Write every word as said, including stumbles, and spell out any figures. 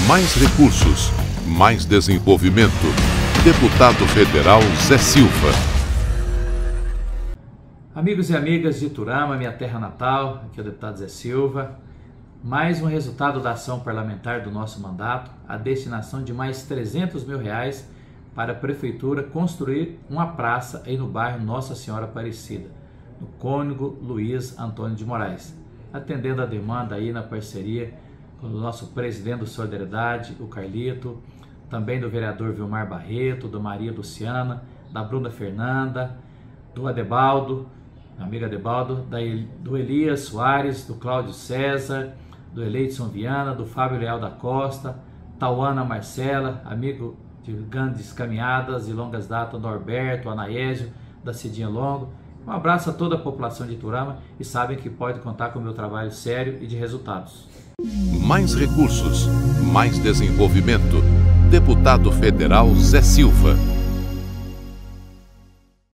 Mais recursos, mais desenvolvimento. Deputado Federal Zé Silva. Amigos e amigas de Iturama, minha terra natal, aqui é o deputado Zé Silva. Mais um resultado da ação parlamentar do nosso mandato, a destinação de mais trezentos mil reais para a Prefeitura construir uma praça aí no bairro Nossa Senhora Aparecida, no Cônego Luiz Antônio de Moraes, atendendo a demanda aí na parceria com o nosso presidente do Solidariedade, o Carlito, também do vereador Vilmar Barreto, do Maria Luciana, da Bruna Fernanda, do Adebaldo, amigo Adebaldo, da, do Elias Soares, do Cláudio César, do Eleidson Viana, do Fábio Leal da Costa, Tauana Marcela, amigo de grandes caminhadas e longas datas, do Norberto, Anaésio, da Cidinha Longo. Um abraço a toda a população de Iturama e sabem que pode contar com o meu trabalho sério e de resultados. Mais recursos, mais desenvolvimento. Deputado Federal Zé Silva.